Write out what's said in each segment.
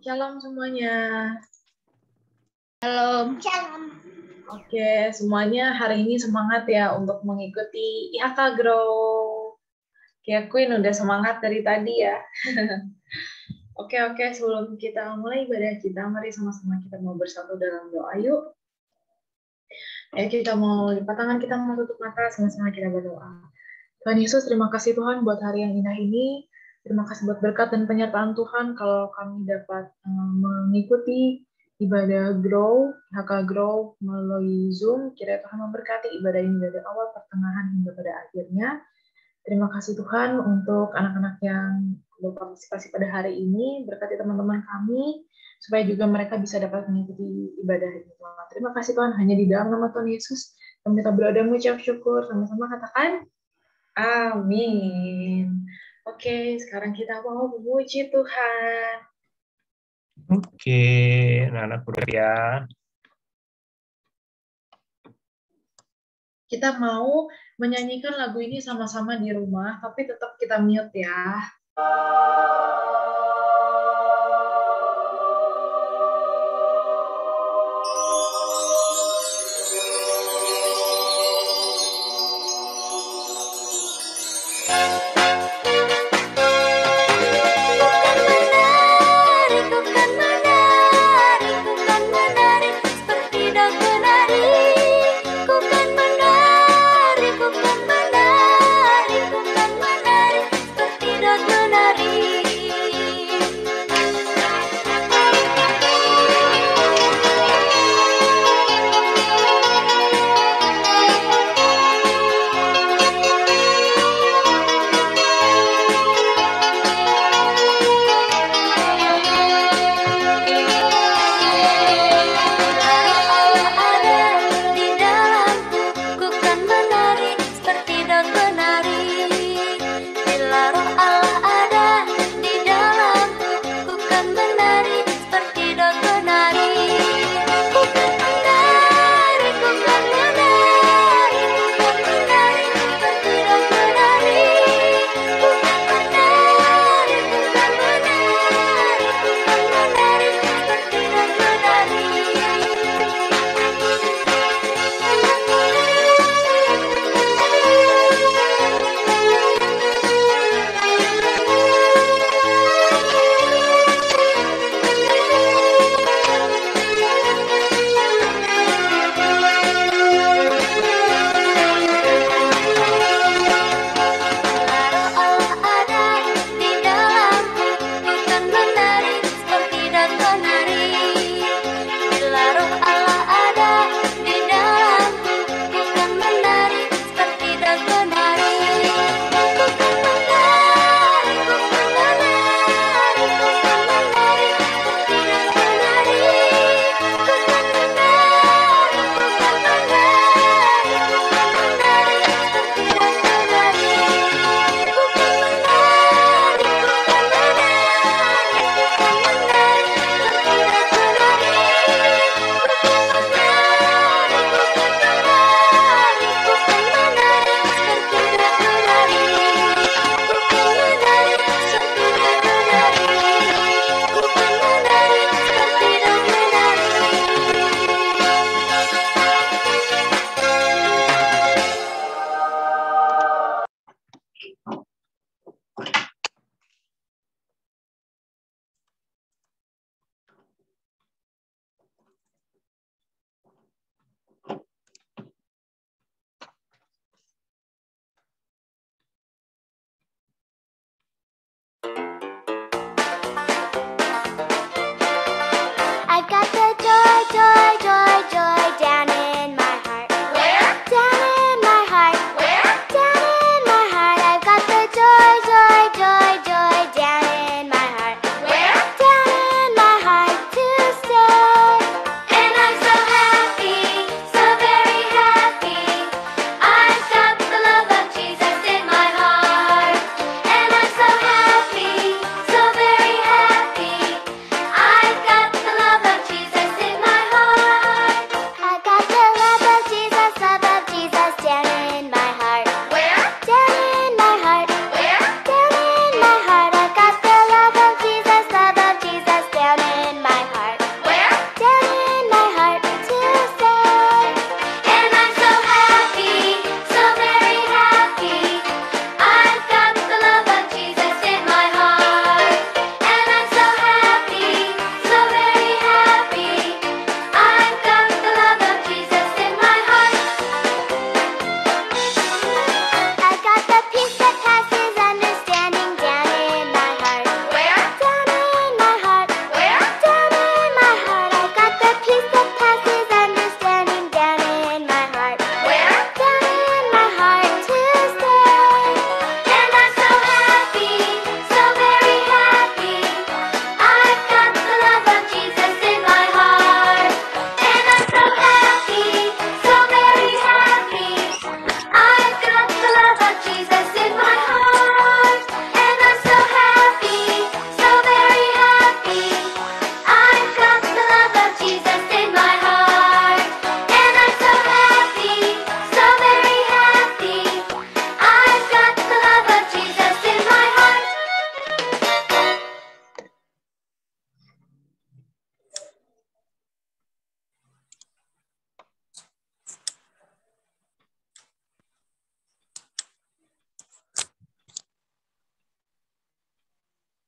Shalom semuanya. Shalom. Oke, semuanya hari ini semangat ya untuk mengikuti IHK Grow. Kayak Queen udah semangat dari tadi ya. Oke, sebelum kita mulai ibadah kita, mari sama-sama kita mau bersatu dalam doa yuk. Kita mau lipat tangan, kita mau tutup mata, sama-sama kita berdoa. Tuhan Yesus, terima kasih Tuhan buat hari yang indah ini. Terima kasih buat berkat dan penyertaan Tuhan kalau kami dapat mengikuti ibadah Grow, HK Grow melalui Zoom. Kiranya Tuhan memberkati ibadah ini dari awal, pertengahan, hingga pada akhirnya. Terima kasih Tuhan untuk anak-anak yang berpartisipasi pada hari ini. Berkati teman-teman kami, supaya juga mereka bisa dapat mengikuti ibadah ini. Terima kasih Tuhan, hanya di dalam nama Tuhan Yesus kami kita berdoa dan mengucap syukur. Sama-sama katakan, amin. Oke, sekarang kita mau memuji Tuhan. Oke, anak-anak berdoa ya. Kita mau menyanyikan lagu ini sama-sama di rumah, tapi tetap kita mute ya. Menari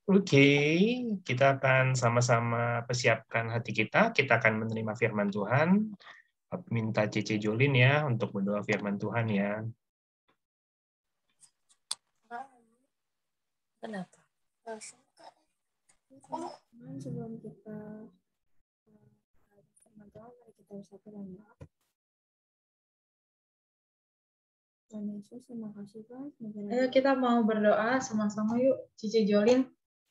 Oke, kita akan sama-sama persiapkan hati kita. Kita akan menerima firman Tuhan. Minta Cece Jolin ya untuk berdoa firman Tuhan ya. Kenapa? Sebelum kita firman Tuhan, mari kita bersatu dan doa. Tuhan Yesus, terima kasih Tuhan. Ayo kita mau berdoa sama-sama yuk, Cici Jolin.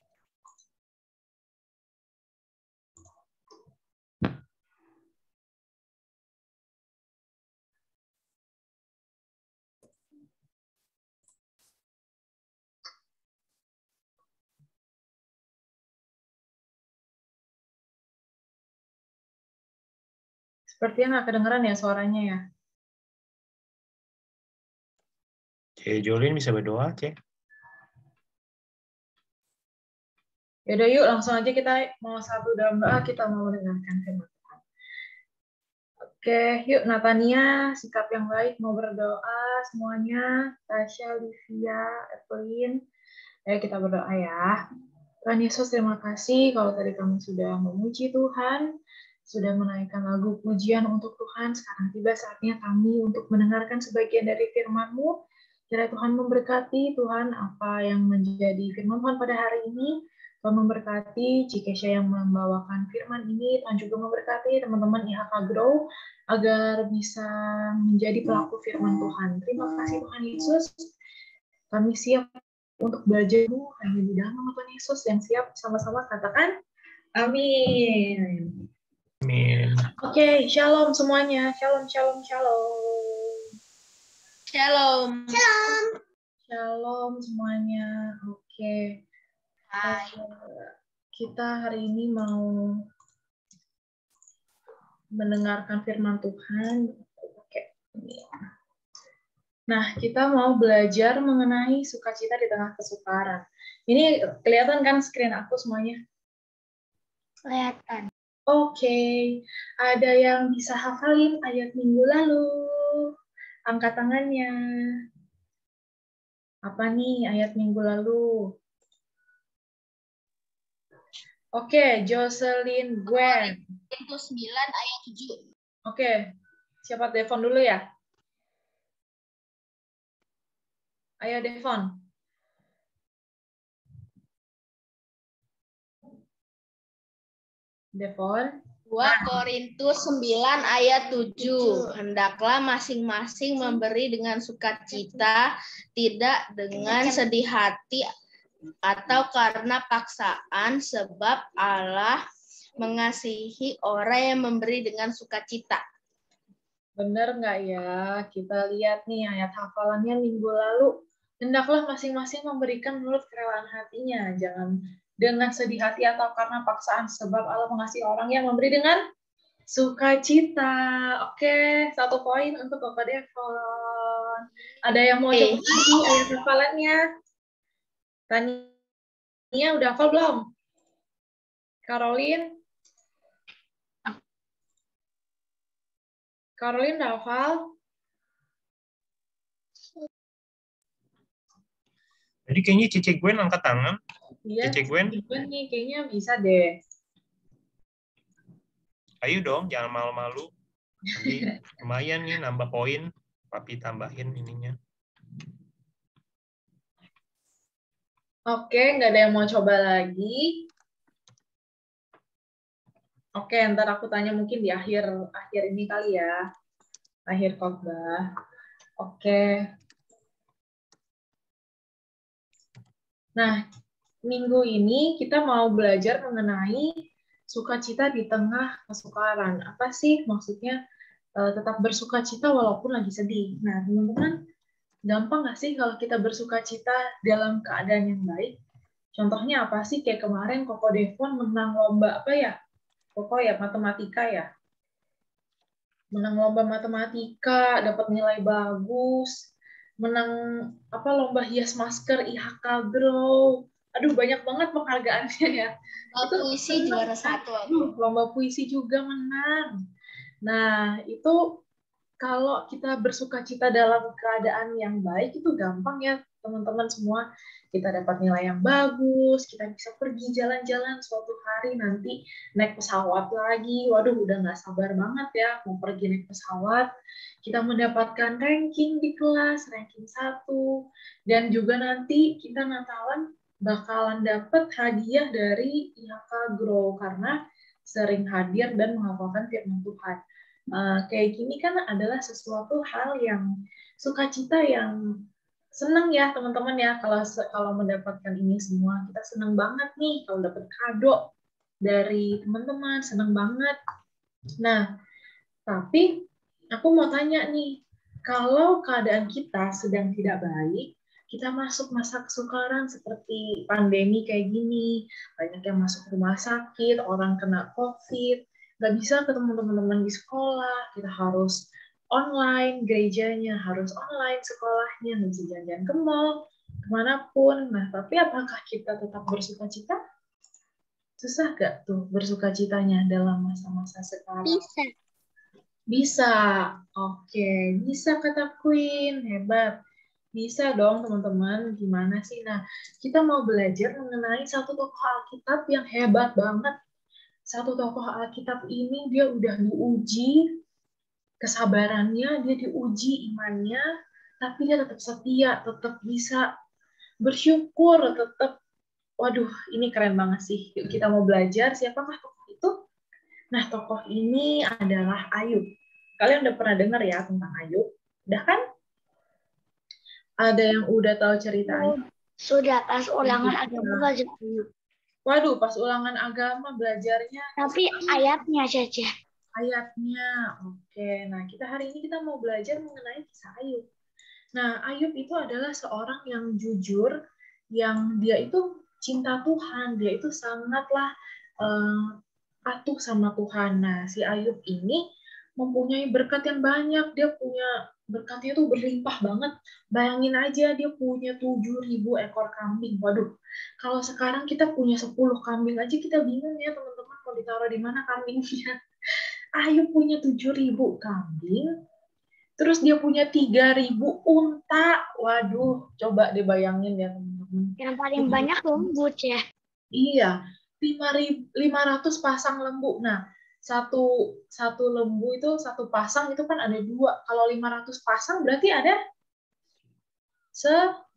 Sepertinya nggak kedengeran ya suaranya ya. Cece Jolin bisa berdoa, Cek. Yaudah yuk langsung aja kita mau satu dalam doa, kita mau mendengarkan firman Tuhan. Oke, yuk Natania, sikap yang baik mau berdoa semuanya. Tasya, Livia, Evelyn, ayo kita berdoa ya. Tuhan Yesus, terima kasih kalau tadi kami sudah memuji Tuhan, sudah menaikkan lagu pujian untuk Tuhan. Sekarang tiba saatnya kami untuk mendengarkan sebagian dari firman-Mu. Kiranya Tuhan memberkati, Tuhan, apa yang menjadi firman Tuhan pada hari ini. Tuhan memberkati Cikesha yang membawakan firman ini. Tuhan juga memberkati teman-teman IHK Grow agar bisa menjadi pelaku firman Tuhan. Terima kasih Tuhan Yesus. Kami siap untuk belajar-Mu hanya di dalam nama Tuhan Yesus, yang siap sama-sama katakan amin. Amin. Oke, shalom semuanya. Shalom, shalom, shalom. Shalom. Shalom. Shalom semuanya. Oke. Hai. Kita hari ini mau mendengarkan firman Tuhan. Oke. Nah, kita mau belajar mengenai sukacita di tengah kesukaran. Ini kelihatan kan screen aku semuanya? Kelihatan. Oke, ada yang bisa hafalin ayat minggu lalu? Angkat tangannya. Apa nih ayat minggu lalu? Oke, Jocelyn Gwen. Itu 9 ayat 7. Oke, siapa Devon dulu ya? Ayo Devon. Devon. 2 Korintus 9 ayat 7. Hendaklah masing-masing memberi dengan sukacita, tidak dengan sedih hati atau karena paksaan, sebab Allah mengasihi orang yang memberi dengan sukacita. Benar nggak ya? Kita lihat nih ayat hafalannya minggu lalu. Hendaklah masing-masing memberikan menurut kerelaan hatinya. Jangan dengan sedih hati atau karena paksaan. Sebab Allah mengasihi orang yang memberi dengan sukacita. Oke, 1 poin untuk Bapak Devon. Ada yang mau coba lagi ayat hafalannya? Tania udah hafal belum? Caroline? Caroline udah hafal? Jadi kayaknya Cece Gwen angkat tangan. Iya, Cece Gwen. nih kayaknya bisa deh. Ayo dong, jangan malu-malu. Nanti lumayan nih nambah poin. Papi tambahin ininya. Oke, nggak ada yang mau coba lagi. Oke, ntar aku tanya mungkin di akhir ini kali ya. Akhir khotbah. Oke. Nah, minggu ini kita mau belajar mengenai sukacita di tengah kesukaran. Apa sih maksudnya tetap bersukacita walaupun lagi sedih? Nah, teman-teman, gampang nggak sih kalau kita bersukacita dalam keadaan yang baik? Contohnya apa sih? Kayak kemarin Koko Devon menang lomba apa ya? Koko ya, matematika ya. Menang lomba matematika, dapat nilai bagus. Menang apa lomba hias masker IHK Grow. Aduh, banyak banget penghargaannya ya. Itu puisi juara 1. Lomba puisi juga menang. Nah, itu kalau kita bersukacita dalam keadaan yang baik itu gampang ya, teman-teman semua. kita dapat nilai yang bagus, kita bisa pergi jalan-jalan suatu hari nanti naik pesawat lagi. Waduh, udah nggak sabar banget ya mau pergi naik pesawat. Kita mendapatkan ranking di kelas, ranking 1. Dan juga nanti kita Natalan bakalan dapat hadiah dari IHK Grow karena sering hadir dan menghafalkan firman Tuhan. Kayak gini kan adalah sesuatu hal yang sukacita yang senang ya teman-teman ya kalau mendapatkan ini semua. Kita senang banget nih kalau dapat kado dari teman-teman, senang banget. Nah, tapi aku mau tanya nih, kalau keadaan kita sedang tidak baik, kita masuk masa kesukaran seperti pandemi kayak gini, banyak yang masuk rumah sakit, orang kena COVID, nggak bisa ketemu teman-teman di sekolah, kita harus online, gerejanya harus online, sekolahnya, nggak bisa jalan-jalan ke mall, kemanapun. Nah, tapi apakah kita tetap bersukacita? Susah nggak tuh bersukacitanya dalam masa-masa sekarang? Bisa. Bisa. Oke, bisa kata Queen. Hebat. Bisa dong teman-teman. Gimana sih? Nah, kita mau belajar mengenai satu tokoh Alkitab yang hebat banget. Satu tokoh Alkitab ini dia udah diuji kesabarannya, dia diuji imannya, tapi dia tetap setia, tetap bisa bersyukur, tetap, waduh, ini keren banget sih. Yuk kita mau belajar siapakah tokoh itu? Nah, tokoh ini adalah Ayub. Kalian udah pernah dengar ya tentang Ayub? Udah kan? Ada yang udah tahu cerita Ayub? Sudah pas ulangan agama belajar dulu. Waduh, pas ulangan agama belajarnya Tapi ayatnya saja. ayatnya. Oke, nah kita hari ini kita mau belajar mengenai kisah Ayub. Nah, Ayub itu adalah seorang yang jujur, yang dia itu cinta Tuhan, dia itu sangatlah patuh sama Tuhan. Nah, si Ayub ini mempunyai berkat yang banyak, dia punya berkatnya tuh berlimpah banget. Bayangin aja dia punya 7.000 ekor kambing. Waduh, kalau sekarang kita punya 10 kambing aja kita bingung ya teman-teman mau ditaruh di mana kambingnya. Ayub punya 7.000 kambing, terus dia punya 3.000 unta. Waduh, coba dibayangin ya teman-teman. Yang paling banyak lembut ya. Iya, 500 pasang lembu. Nah, satu lembu itu satu pasang itu kan ada 2. Kalau 500 pasang berarti ada 1.000.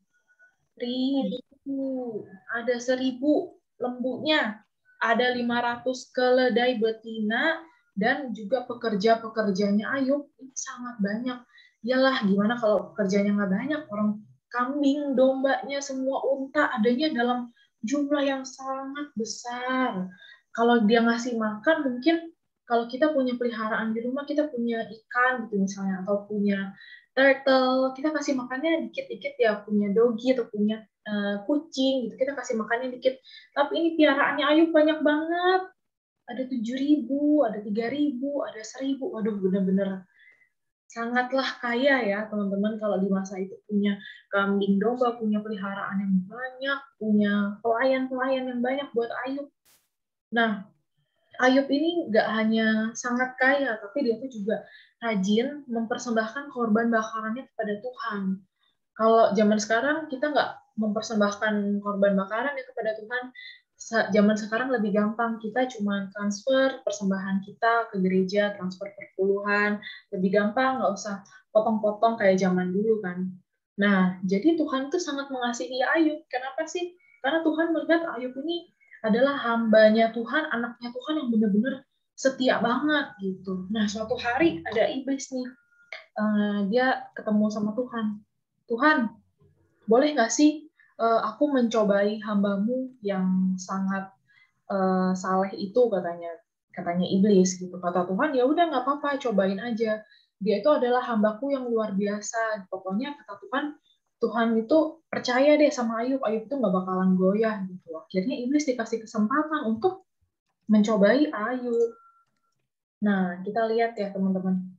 Ada 1.000 lembunya. Ada 500 keledai betina dan juga pekerja-pekerjanya Ayub ini sangat banyak. Yalah, gimana kalau pekerjanya nggak banyak? Orang kambing, dombanya, semua unta adanya dalam jumlah yang sangat besar. Kalau dia ngasih makan, mungkin kalau kita punya peliharaan di rumah, kita punya ikan gitu misalnya, atau punya turtle, kita kasih makannya dikit-dikit ya, punya doggy atau punya kucing gitu, kita kasih makannya dikit. Tapi ini piaraannya Ayub banyak banget. Ada 7.000, ada 3.000, ada 1.000. Waduh, bener-bener sangatlah kaya ya teman-teman kalau di masa itu punya kambing domba, punya peliharaan yang banyak, punya pelayan-pelayan yang banyak buat Ayub. Nah, Ayub ini nggak hanya sangat kaya, tapi dia tuh juga rajin mempersembahkan korban bakarannya kepada Tuhan. Kalau zaman sekarang kita nggak mempersembahkan korban bakaran ya kepada Tuhan. Zaman sekarang lebih gampang, kita cuma transfer persembahan kita ke gereja, transfer perpuluhan, lebih gampang, nggak usah potong-potong kayak zaman dulu kan. Nah, jadi Tuhan itu sangat mengasihi Ayub. Kenapa sih? Karena Tuhan melihat Ayub ini adalah hambanya Tuhan, anaknya Tuhan yang benar-benar setia banget gitu. Nah, suatu hari ada iblis nih, dia ketemu sama Tuhan. Tuhan, boleh nggak sih aku mencobai hambamu yang sangat saleh itu, katanya iblis gitu. Kata Tuhan, ya udah nggak apa-apa, cobain aja. Dia itu adalah hambaku yang luar biasa. Pokoknya kata Tuhan itu percaya deh sama Ayub. Ayub itu nggak bakalan goyah gitu. Akhirnya iblis dikasih kesempatan untuk mencobai Ayub. Nah, kita lihat ya teman-teman.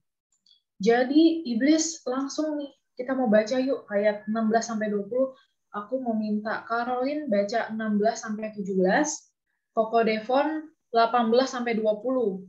Jadi iblis langsung nih, kita mau baca yuk ayat 16-20. Aku mau minta Caroline baca 16-17, Koko Devon 18-20.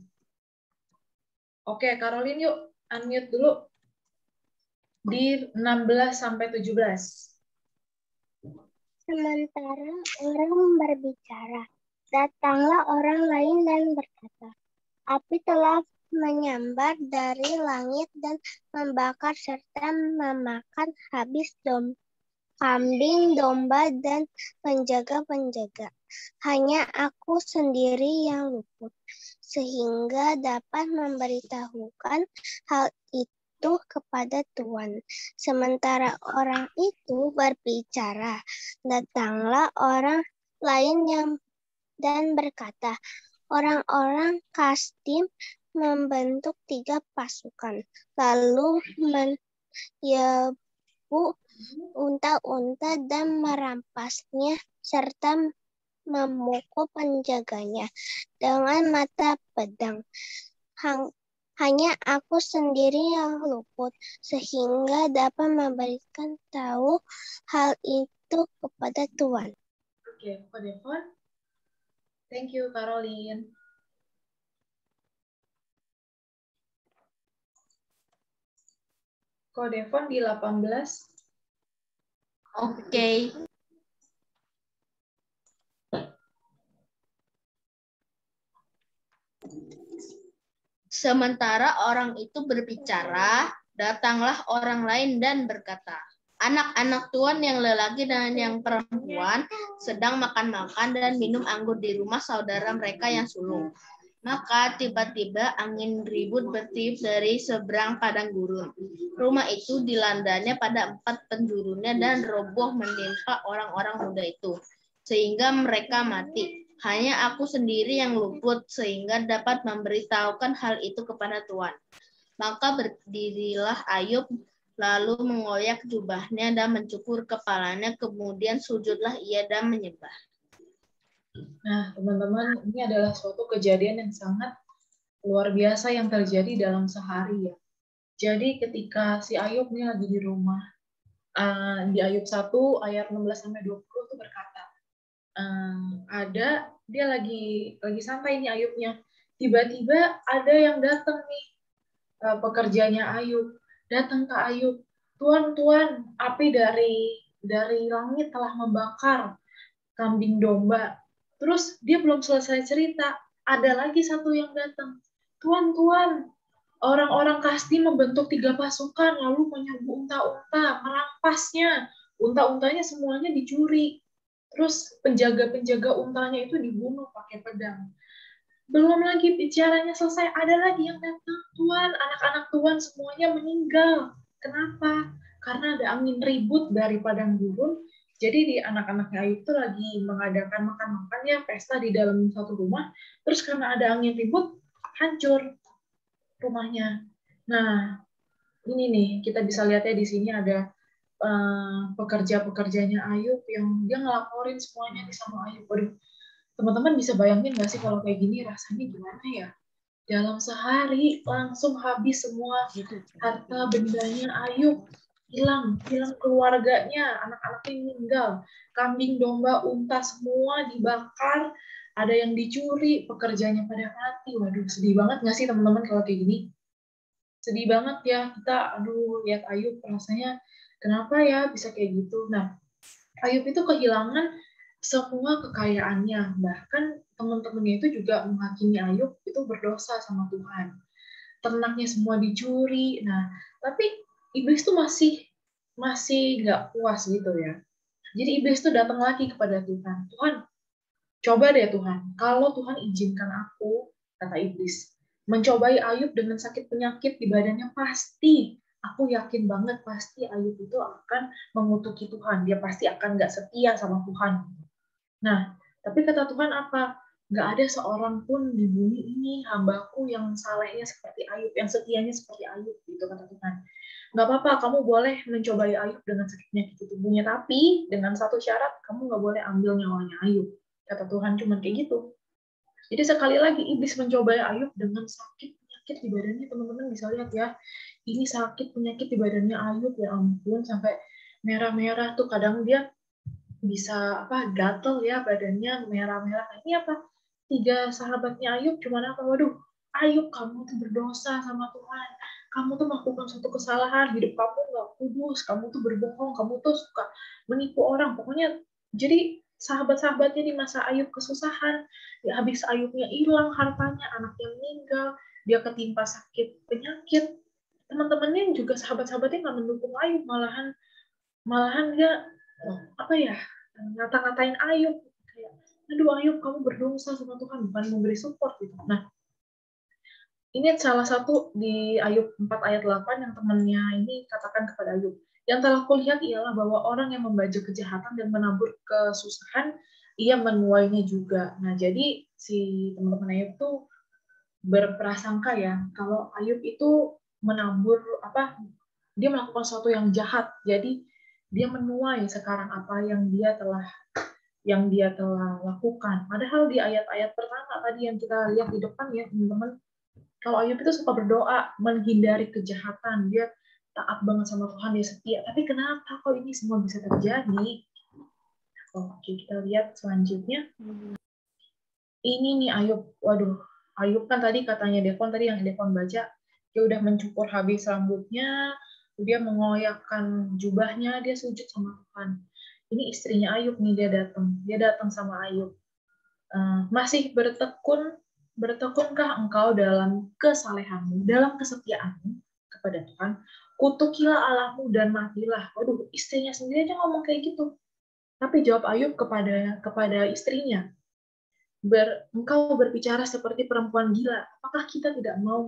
Oke, Caroline yuk, unmute dulu di 16-17. Sementara orang berbicara, datanglah orang lain dan berkata, api telah menyambar dari langit dan membakar serta memakan habis kambing, domba, dan penjaga-penjaga. Hanya aku sendiri yang luput, sehingga dapat memberitahukan hal itu kepada Tuhan. Sementara orang itu berbicara, datanglah orang lain dan berkata, orang-orang Kasdim membentuk 3 pasukan, lalu menyebu unta-unta dan merampasnya, serta memukul penjaganya dengan mata pedang. Hanya aku sendiri yang luput, sehingga dapat memberikan tahu hal itu kepada Tuhan. Oke, Kak Devon. Thank you, Caroline. Kak Devon di 18. Oke. Sementara orang itu berbicara, datanglah orang lain dan berkata, anak-anak Tuhan yang lelaki dan yang perempuan sedang makan-makan dan minum anggur di rumah saudara mereka yang sulung. Maka tiba-tiba angin ribut bertiup dari seberang padang gurun. Rumah itu dilandanya pada 4 penjurunnya dan roboh menimpa orang-orang muda itu, sehingga mereka mati. Hanya aku sendiri yang luput, sehingga dapat memberitahukan hal itu kepada Tuhan. Maka berdirilah Ayub, lalu mengoyak jubahnya dan mencukur kepalanya, kemudian sujudlah ia dan menyembah. Nah, teman-teman, ini adalah suatu kejadian yang sangat luar biasa yang terjadi dalam sehari ya. Jadi ketika si Ayub ini lagi di rumah, di Ayub 1 ayat 16-20 itu berkata, dia lagi santai nih Ayubnya. Tiba-tiba ada yang datang nih, pekerjanya Ayub, datang ke Ayub. Tuan, api dari langit telah membakar kambing domba. Terus dia belum selesai cerita, ada lagi satu yang datang. Tuan, orang-orang Kasdi membentuk 3 pasukan, lalu menyerbu unta-unta, merampasnya. Unta-untanya semuanya dicuri. Terus penjaga-penjaga untanya itu dibunuh pakai pedang. Belum lagi bicaranya selesai, ada lagi yang datang. Tuan, anak-anak Tuan semuanya meninggal. Kenapa? Karena ada angin ribut dari padang gurun. Jadi di anak-anaknya Ayub itu lagi mengadakan makan-makannya, pesta di dalam satu rumah. Terus karena ada angin ribut, hancur rumahnya. Nah, ini nih kita bisa lihatnya di sini ada pekerja-pekerjanya Ayub yang dia ngelaporin semuanya nih sama Ayub. Teman-teman bisa bayangin nggak sih kalau kayak gini rasanya gimana ya? Dalam sehari langsung habis semua harta bendanya Ayub, hilang keluarganya, anak-anaknya meninggal, kambing, domba, unta semua dibakar, ada yang dicuri, pekerjanya pada mati. Waduh, sedih banget nggak sih teman-teman kalau kayak gini? Sedih banget ya kita, lihat Ayub rasanya kenapa ya bisa kayak gitu. Nah, Ayub itu kehilangan semua kekayaannya, bahkan teman-temannya itu juga menghakimi Ayub itu berdosa sama Tuhan. Ternaknya semua dicuri. Nah, tapi iblis tuh masih nggak puas gitu ya. Jadi iblis tuh datang lagi kepada Tuhan. Tuhan, coba deh Tuhan, kalau Tuhan izinkan aku, kata iblis, mencobai Ayub dengan sakit penyakit di badannya, pasti, aku yakin banget pasti Ayub itu akan mengutuki Tuhan. Dia pasti akan nggak setia sama Tuhan. Nah, tapi kata Tuhan apa? Nggak ada seorang pun di bumi ini hambaku yang salehnya seperti Ayub, yang setianya seperti Ayub, gitu kata Tuhan. Nggak apa-apa, kamu boleh mencobai Ayub dengan sakitnya di tubuhnya, tapi dengan satu syarat, kamu nggak boleh ambil nyawanya Ayub. Kata Tuhan cuma kayak gitu. Jadi sekali lagi iblis mencobai Ayub dengan sakit penyakit di badannya. Teman-teman bisa lihat ya, ini sakit penyakit di badannya Ayub, ya ampun, sampai merah-merah tuh. Kadang dia bisa gatel ya badannya, merah-merah. Ini apa? 3 sahabatnya Ayub cuman apa? Waduh, Ayub, kamu tuh berdosa sama Tuhan. Kamu tuh melakukan suatu kesalahan, hidup kamu nggak kudus, kamu tuh berbohong, kamu tuh suka menipu orang. Pokoknya Jadi sahabat-sahabatnya di masa Ayub kesusahan, ya habis Ayubnya hilang hartanya, anaknya meninggal, dia ketimpa sakit penyakit, teman-temannya juga sahabat-sahabatnya nggak mendukung Ayub, malahan dia apa ya, ngata-ngatain Ayub kayak, aduh Ayub kamu berdosa sama Tuhan, bukan memberi support gitu. Nah, ini salah satu di Ayub 4 ayat 8 yang temannya ini katakan kepada Ayub. Yang telah kulihat ialah bahwa orang yang membajak kejahatan dan menabur kesusahan, ia menuainya juga. Nah, jadi si teman-teman Ayub tuh berprasangka ya, kalau Ayub itu menabur dia melakukan sesuatu yang jahat. Jadi dia menuai sekarang apa yang dia telah lakukan. Padahal di ayat-ayat pertama tadi yang kita lihat di depan ya, teman-teman, kalau Ayub itu suka berdoa menghindari kejahatan, dia taat banget sama Tuhan, dia setia. Tapi kenapa kok ini semua bisa terjadi? Oke, kita lihat selanjutnya. Ini nih Ayub, waduh, Ayub kan tadi katanya Devon, tadi yang Devon baca, dia udah mencukur habis rambutnya, dia mengoyakkan jubahnya, dia sujud sama Tuhan. Ini istrinya Ayub nih, dia datang sama Ayub. Masih bertekunkah engkau dalam kesalehanmu, dalam kesetiaanmu kepada Tuhan? Kutukilah Allahmu dan matilah. Waduh, istrinya sendiri aja ngomong kayak gitu. Tapi jawab Ayub kepada istrinya, engkau berbicara seperti perempuan gila. Apakah kita mau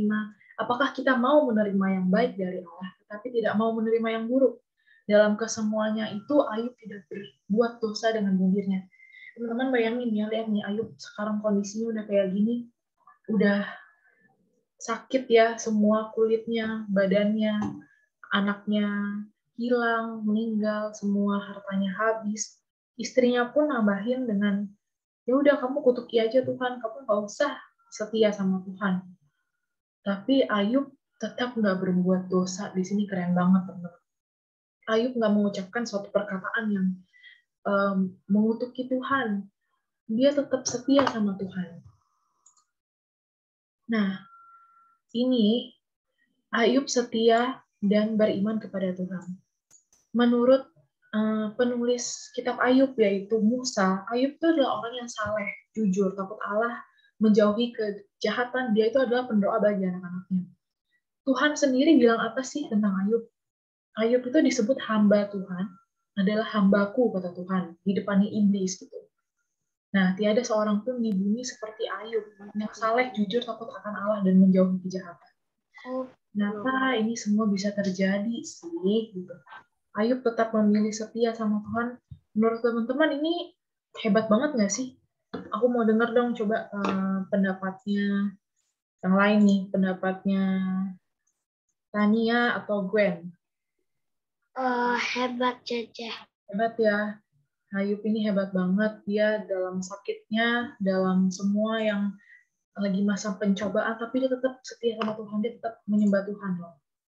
menerima yang baik dari Allah, tetapi tidak mau menerima yang buruk? Dalam kesemuanya itu Ayub tidak berbuat dosa dengan bibirnya. Teman-teman bayangin ya, lihat nih Ayub sekarang kondisinya udah kayak gini, udah sakit ya semua kulitnya, badannya, anaknya hilang, meninggal, semua hartanya habis. Istrinya pun nambahin dengan, ya udah kamu kutuki aja Tuhan, kamu nggak usah setia sama Tuhan. Tapi Ayub tetap nggak berbuat dosa. Di sini keren banget teman-teman. Ayub nggak mengucapkan suatu perkataan yang mengutuki Tuhan. Dia tetap setia sama Tuhan. Nah, ini Ayub setia dan beriman kepada Tuhan. Menurut penulis kitab Ayub yaitu Musa, Ayub itu adalah orang yang saleh, jujur, takut Allah, menjauhi kejahatan. Dia itu adalah pendoa bagi anak-anaknya. Tuhan sendiri bilang apa sih tentang Ayub? Ayub itu disebut hamba Tuhan, adalah hambaku kata Tuhan, di depannya iblis gitu. Nah, tiada seorang pun di bumi seperti Ayub, yang saleh, jujur, takut akan Allah, dan menjauhi kejahatan. Kenapa ini semua bisa terjadi sih? Gitu. Ayub tetap memilih setia sama Tuhan. Menurut teman-teman ini hebat banget nggak sih? Aku mau dengar dong coba pendapatnya yang lain nih, pendapatnya Tania atau Gwen. Hebat, Cece. Hebat ya. Ayub ini hebat banget. Dia dalam sakitnya, dalam semua yang lagi masa pencobaan, tapi dia tetap setia sama Tuhan. Dia tetap menyembah Tuhan loh.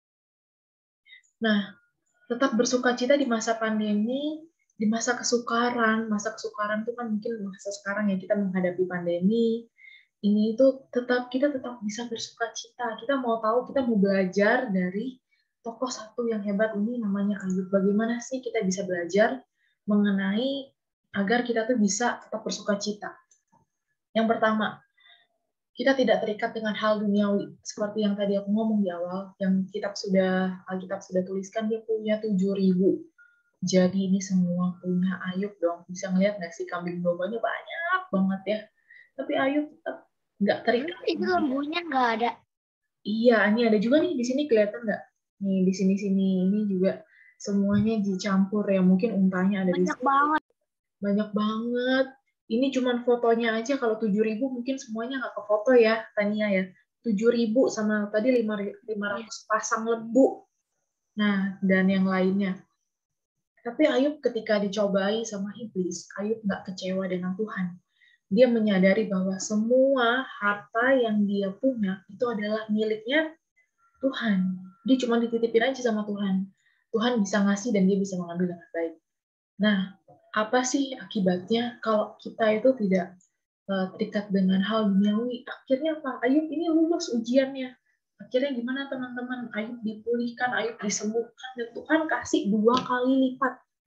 Nah, tetap bersukacita di masa pandemi, di masa kesukaran. Masa kesukaran itu kan mungkin masa sekarang ya, kita menghadapi pandemi. Ini itu kita tetap bisa bersukacita. Kita mau tahu, kita mau belajar dari tokoh satu yang hebat ini namanya Ayub. Bagaimana sih kita bisa belajar mengenai agar kita tuh bisa tetap bersukacita. Yang pertama, kita tidak terikat dengan hal duniawi. Seperti yang tadi aku ngomong di awal, yang Alkitab sudah tuliskan, dia punya 7.000. Jadi ini semua punya Ayub dong. Bisa ngeliat nggak sih kambing dombanya banyak banget ya. Tapi Ayub tetap nggak terikat. Itu lembunya nggak ada. Iya, ini ada juga nih di sini, kelihatan nggak? Nih di sini ini juga semuanya dicampur ya. Mungkin untanya ada di sini. Banyak banget. Ini cuma fotonya aja. Kalau 7.000 mungkin semuanya nggak ke foto ya, Tania ya. 7.000 sama tadi 500 pasang lembu. Nah, dan yang lainnya. Tapi Ayub ketika dicobai sama iblis, Ayub nggak kecewa dengan Tuhan. Dia menyadari bahwa semua harta yang dia punya itu adalah miliknya Tuhan. Dia cuma dititipin aja sama Tuhan. Tuhan bisa ngasih dan dia bisa mengambil dengan baik. Nah, apa sih akibatnya kalau kita itu tidak terikat dengan hal duniawi? Akhirnya apa? Ayub ini lulus ujiannya. Akhirnya gimana teman-teman? Ayub dipulihkan, Ayub disembuhkan, dan Tuhan kasih 2 kali lipat.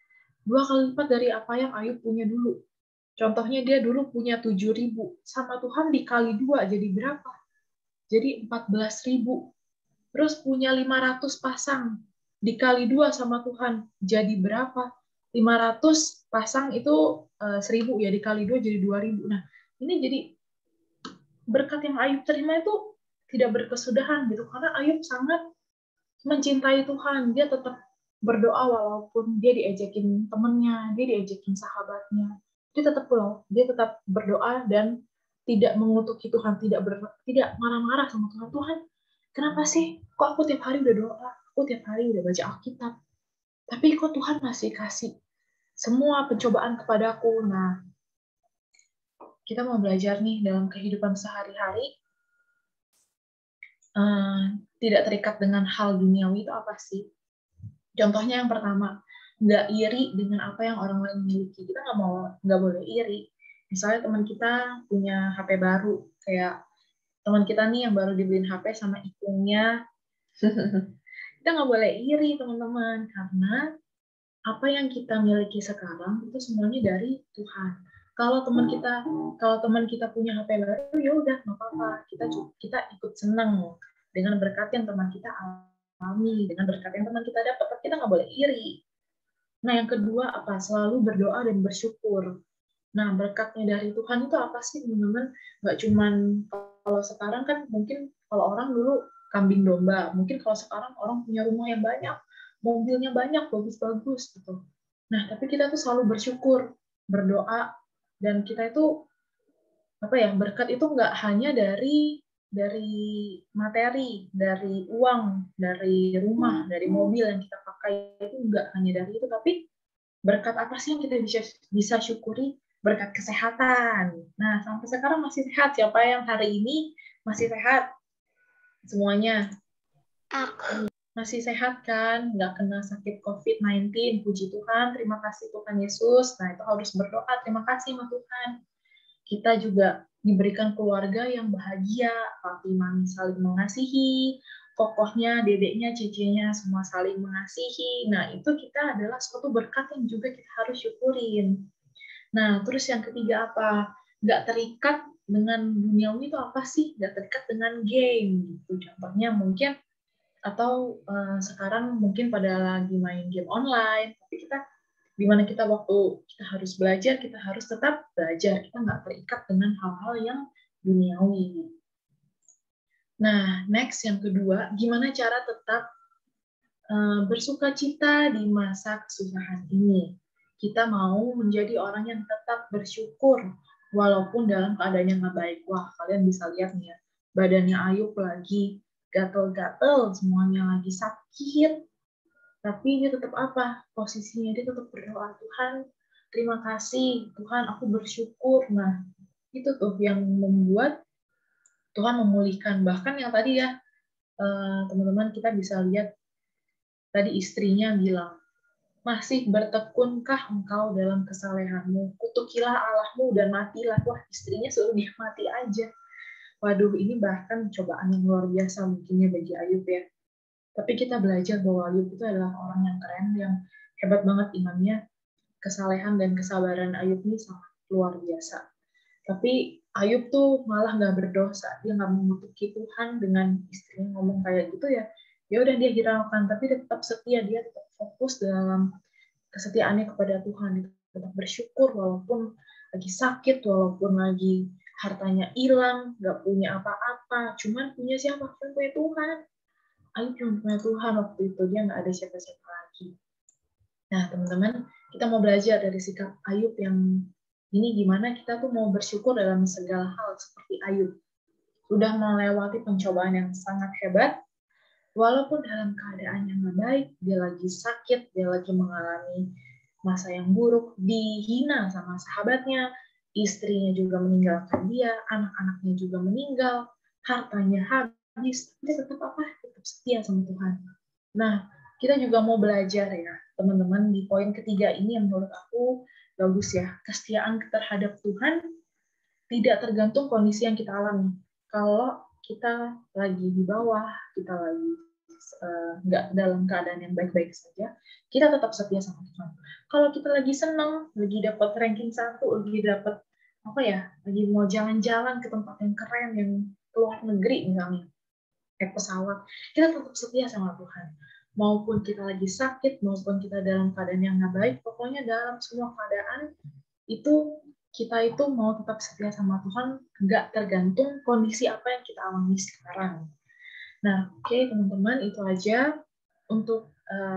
2 kali lipat dari apa yang Ayub punya dulu. Contohnya dia dulu punya 7.000, sama Tuhan dikali 2 jadi berapa? Jadi 14.000. Terus punya 500 pasang, dikali 2 sama Tuhan, jadi berapa? 500 pasang itu 1.000 ya, dikali 2 jadi 2.000. Nah, ini jadi berkat yang Ayub terima itu tidak berkesudahan gitu, karena Ayub sangat mencintai Tuhan. Dia tetap berdoa walaupun dia diejekin temennya, dia diejekin sahabatnya. Dia tetap berdoa dan tidak mengutuki Tuhan, tidak marah-marah sama Tuhan. Tuhan, kenapa sih? Kok aku tiap hari udah doa, aku tiap hari udah baca Alkitab, tapi kok Tuhan masih kasih semua pencobaan kepadaku? Nah, kita mau belajar nih dalam kehidupan sehari-hari, tidak terikat dengan hal duniawi itu apa sih? Contohnya yang pertama, nggak iri dengan apa yang orang lain miliki. Kita nggak boleh iri. Misalnya teman kita punya HP baru, kayak teman kita nih yang baru dibeliin HP sama ibunya. Kita nggak boleh iri, teman-teman, karena apa yang kita miliki sekarang itu semuanya dari Tuhan. Kalau teman kita punya HP baru, ya udah nggak apa-apa. Kita ikut senang dengan berkat yang teman kita alami, dengan berkat yang teman kita dapat. Kita nggak boleh iri. Nah, yang kedua apa? Selalu berdoa dan bersyukur. Nah, berkatnya dari Tuhan itu apa sih, teman-teman? Nggak cuman kalau sekarang kan mungkin kalau orang dulu kambing domba, mungkin kalau sekarang orang punya rumah yang banyak, mobilnya banyak, bagus-bagus gitu. Nah, tapi kita tuh selalu bersyukur, berdoa, dan kita itu berkat itu nggak hanya dari materi, dari uang, dari rumah, dari mobil yang kita pakai, itu nggak hanya dari itu, tapi berkat apa sih yang kita bisa syukuri? Berkat kesehatan. Nah, sampai sekarang masih sehat. Siapa yang hari ini masih sehat? Semuanya. Aku. Masih sehat kan? Nggak kena sakit COVID-19. Puji Tuhan. Terima kasih Tuhan Yesus. Nah, itu harus berdoa. Terima kasih sama Tuhan. Kita juga diberikan keluarga yang bahagia. Papi, mami saling mengasihi. Kokohnya, dedeknya, cicenya semua saling mengasihi. Nah, itu kita adalah suatu berkat yang juga kita harus syukurin. Nah, terus yang ketiga apa? Nggak terikat dengan duniawi itu apa sih? Nggak terikat dengan game. Gitu. Contohnya mungkin, atau sekarang mungkin pada lagi main game online, tapi dimana kita waktu kita harus belajar, kita harus tetap belajar. Kita nggak terikat dengan hal-hal yang duniawi. Nah, next yang kedua, gimana cara tetap bersuka cita di masa kesusahan ini? Kita mau menjadi orang yang tetap bersyukur walaupun dalam keadaan yang nggak baik. Wah, kalian bisa lihat nih ya, badannya Ayub lagi gatel-gatel, semuanya lagi sakit. Tapi dia tetap apa? Posisinya dia tetap berdoa, Tuhan, terima kasih, Tuhan, aku bersyukur. Nah, itu tuh yang membuat Tuhan memulihkan. Bahkan yang tadi ya, teman-teman, kita bisa lihat tadi istrinya bilang, masih bertekunkah engkau dalam kesalehanmu? Kutukilah Allahmu dan matilah. Wah, istrinya suruh dia mati aja. Waduh, ini bahkan cobaan yang luar biasa mungkinnya bagi Ayub ya. Tapi kita belajar bahwa Ayub itu adalah orang yang keren, yang hebat banget imannya. Kesalehan dan kesabaran Ayub ini sangat luar biasa. Tapi Ayub tuh malah nggak berdosa. Dia nggak mengutuki Tuhan dengan istrinya ngomong kayak gitu ya. Ya udah dia hiraukan, tapi dia tetap setia, dia tetap fokus dalam kesetiaannya kepada Tuhan, dia tetap bersyukur walaupun lagi sakit, walaupun lagi hartanya hilang, nggak punya apa-apa, cuman punya siapa? Kan punya Tuhan. Ayub cuma punya Tuhan waktu itu, dia nggak ada siapa-siapa lagi. Nah, teman-teman, kita mau belajar dari sikap Ayub yang ini, gimana kita tuh mau bersyukur dalam segala hal seperti Ayub. Sudah melewati pencobaan yang sangat hebat, walaupun dalam keadaan yang nggak baik, dia lagi sakit, dia lagi mengalami masa yang buruk, dihina sama sahabatnya, istrinya juga meninggalkan dia, anak-anaknya juga meninggal, hartanya habis, dia tetap apa? Tetap setia sama Tuhan. Nah, kita juga mau belajar ya, teman-teman, di poin ketiga ini yang menurut aku bagus ya, kesetiaan terhadap Tuhan tidak tergantung kondisi yang kita alami. Kalau kita lagi di bawah, kita lagi nggak dalam keadaan yang baik-baik saja, kita tetap setia sama Tuhan. Kalau kita lagi senang, lagi dapat ranking 1, lagi dapat apa ya, lagi mau jalan-jalan ke tempat yang keren, yang keluar negeri misalnya, naik pesawat, kita tetap setia sama Tuhan. Maupun kita lagi sakit, maupun kita dalam keadaan yang nggak baik, pokoknya dalam semua keadaan itu kita itu mau tetap setia sama Tuhan, nggak tergantung kondisi apa yang kita alami sekarang. Nah, oke, teman-teman, itu aja untuk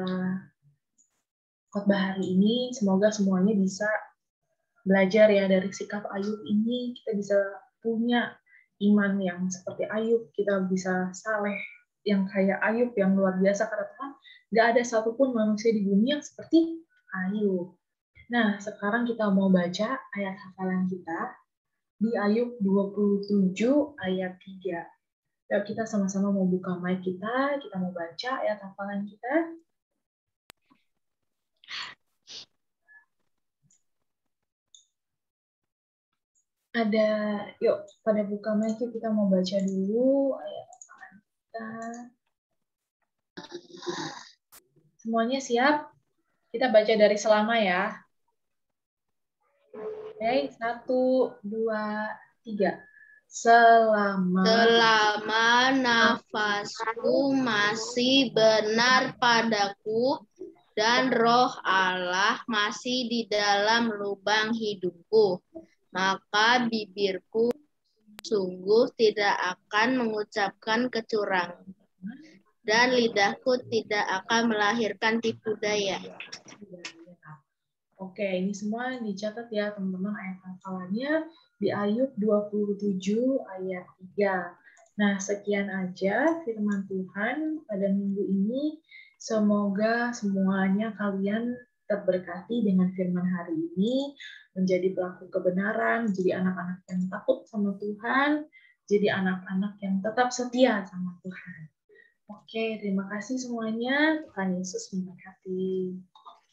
khotbah hari ini. Semoga semuanya bisa belajar ya dari sikap Ayub ini. Kita bisa punya iman yang seperti Ayub. Kita bisa saleh yang kayak Ayub yang luar biasa karena Tuhan. Nggak ada satupun manusia di bumi yang seperti Ayub. Nah, sekarang kita mau baca ayat hafalan kita di Ayub 27 ayat 3. Yuk, kita sama-sama mau buka mic kita mau baca ayat hafalan kita. Ada, yuk pada buka mic kita mau baca dulu ayat hafalan kita. Semuanya siap? Kita baca dari selama ya. Oke, 1, 2, 3. Selama nafasku masih benar padaku dan roh Allah masih di dalam lubang hidupku, maka bibirku sungguh tidak akan mengucapkan kecurangan dan lidahku tidak akan melahirkan tipu daya. Oke, ini semua dicatat ya teman-teman ayat hafalannya di Ayub 27 ayat 3. Nah, sekian aja firman Tuhan pada minggu ini. Semoga semuanya kalian terberkati dengan firman hari ini, menjadi pelaku kebenaran, menjadi anak-anak yang takut sama Tuhan, jadi anak-anak yang tetap setia sama Tuhan. Oke, terima kasih semuanya. Tuhan Yesus memberkati.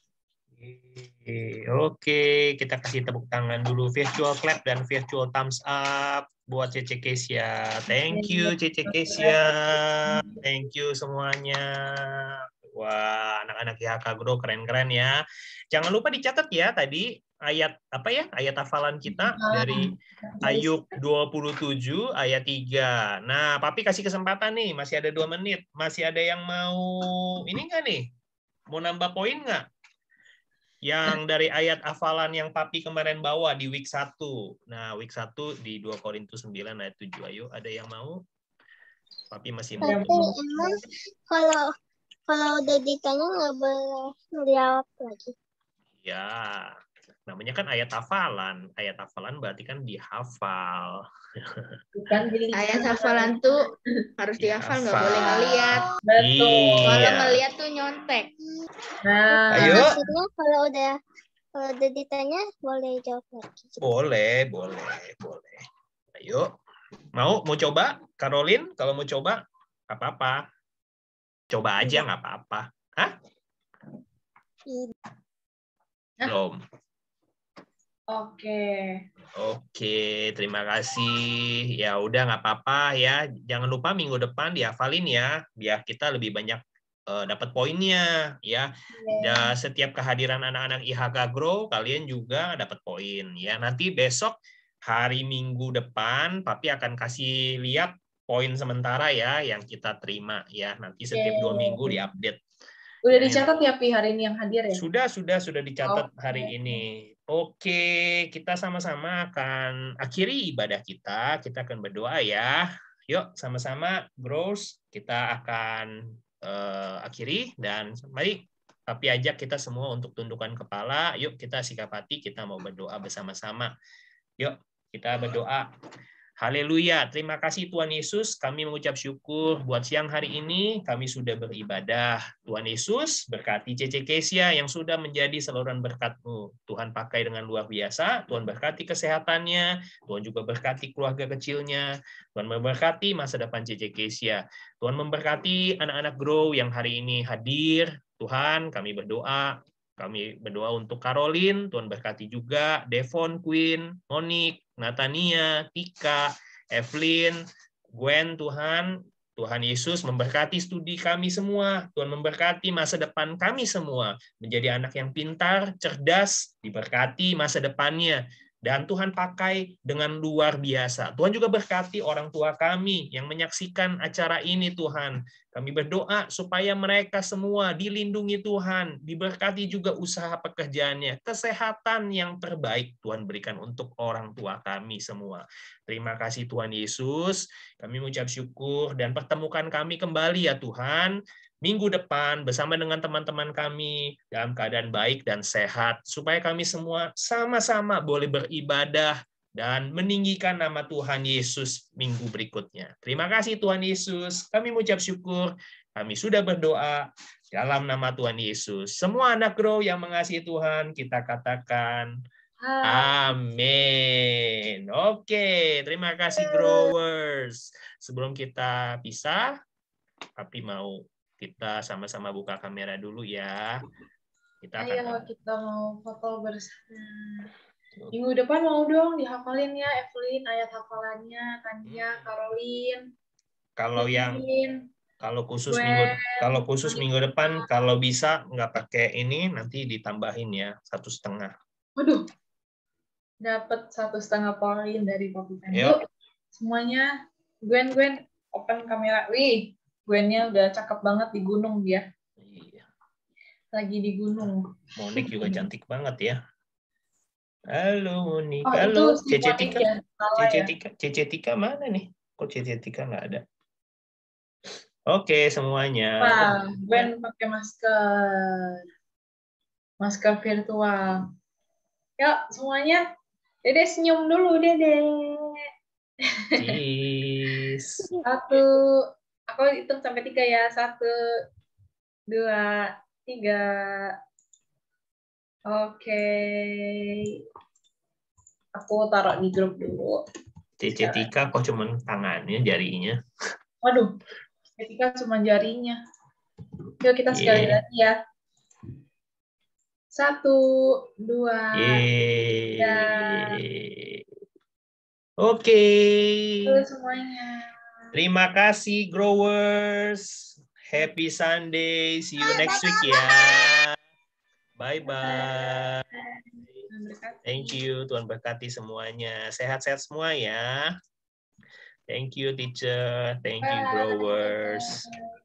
Oke, kita kasih tepuk tangan dulu, virtual clap dan virtual thumbs up buat Cece Kesia. Thank you Cece Kesia. Thank you semuanya. Wah, anak-anak IHK Grow keren-keren ya. Jangan lupa dicatat ya tadi ayat apa ya? Ayat hafalan kita dari Ayub 27 ayat 3. Nah, Papi kasih kesempatan nih, masih ada 2 menit. Masih ada yang mau ini nggak nih? Mau nambah poin nggak? Yang dari ayat hafalan yang Papi kemarin bawa di week 1. Nah, week 1 di 2 Korintus 9 ayat 7. Ayo, ada yang mau? Papi masih mau. Tapi emang kalau udah ditanya nggak boleh jawab lagi. Ya, namanya kan ayat hafalan. Ayat hafalan berarti kan dihafal. Ayat hafalan tuh harus dihafal, nggak boleh ngeliat. Betul. Kalau ngeliat tuh nyontek. Nah, Ayo. Maksudnya kalau udah ditanya boleh jawab lagi. Boleh. Ayo. Mau coba? Caroline, kalau mau coba, apa-apa. Coba aja, nggak apa-apa. Hah? Belum. Oke, terima kasih. Ya udah nggak apa-apa ya. Jangan lupa minggu depan dihafalin ya, biar kita lebih banyak dapat poinnya ya. Dan setiap kehadiran anak-anak IHK Grow kalian juga dapat poin ya. Nanti besok hari Minggu depan Papi akan kasih lihat poin sementara ya yang kita terima ya. Nanti setiap 2 minggu diupdate. Udah dicatat ya Pi hari ini yang hadir ya? Sudah dicatat hari ini. Oke, kita sama-sama akan akhiri ibadah kita. Kita akan berdoa ya. Yuk, sama-sama Grows kita akan akhiri dan mari Papi ajak kita semua untuk tundukkan kepala. Yuk kita sikap hati, kita mau berdoa bersama-sama. Yuk kita berdoa. Haleluya, terima kasih Tuhan Yesus, kami mengucap syukur buat siang hari ini, kami sudah beribadah. Tuhan Yesus, berkati Cece Kesia yang sudah menjadi saluran berkat-Mu. Tuhan pakai dengan luar biasa, Tuhan berkati kesehatannya, Tuhan juga berkati keluarga kecilnya, Tuhan memberkati masa depan Cece Kesia. Tuhan memberkati anak-anak Grow yang hari ini hadir. Tuhan, kami berdoa untuk Caroline, Tuhan berkati juga, Devon, Queen, Monique, Natania, Tika, Evelyn, Gwen, Tuhan Tuhan Yesus memberkati studi kami semua. Tuhan memberkati masa depan kami semua. Menjadi anak yang pintar, cerdas, diberkati masa depannya. Dan Tuhan pakai dengan luar biasa. Tuhan juga berkati orang tua kami yang menyaksikan acara ini, Tuhan. Kami berdoa supaya mereka semua dilindungi Tuhan, diberkati juga usaha pekerjaannya, kesehatan yang terbaik Tuhan berikan untuk orang tua kami semua. Terima kasih Tuhan Yesus. Kami mengucap syukur dan pertemukan kami kembali ya Tuhan. Minggu depan bersama dengan teman-teman kami dalam keadaan baik dan sehat, supaya kami semua sama-sama boleh beribadah dan meninggikan nama Tuhan Yesus minggu berikutnya. Terima kasih Tuhan Yesus, kami mengucap syukur, kami sudah berdoa dalam nama Tuhan Yesus. Semua anak Grow yang mengasihi Tuhan, kita katakan amin. Oke, terima kasih Growers. Sebelum kita pisah, tapi mau kita sama-sama buka kamera dulu ya. Ayo kita mau foto bersama. Minggu depan mau dong dihafalin ya Evelyn ayat hafalannya, Tania, Caroline. Kalau khusus minggu depan kalau bisa nggak pakai ini nanti ditambahin ya 1,5. Waduh. Dapat 1,5 poin dari Papi Pen. Yuk semuanya. Gwen open kamera. Wih. Gwennya udah cakep banget di gunung dia. Iya. Lagi di gunung. Monik juga cantik banget ya. Halo Monik. Oh, halo si Cece Monik Tika. ya, Cece Tika mana nih? Kok Cece Tika nggak ada? Oke semuanya. Wah, Gwen pakai masker virtual. Yuk semuanya. Dede senyum dulu Dede. Cheese. 1. Aku hitung sampai 3 ya. 1, 2, 3. Oke. Aku taruh di grup dulu. Cece Tika kok cuma tangannya, jarinya. Waduh, Tika cuma jarinya. Yuk kita sekali lagi ya. 1, 2, 3. Oke. Halo semuanya. Terima kasih Growers. Happy Sunday. See you next week ya. Bye-bye. Thank you. Tuhan berkati semuanya. Sehat-sehat semua ya. Thank you teacher. Thank you Growers.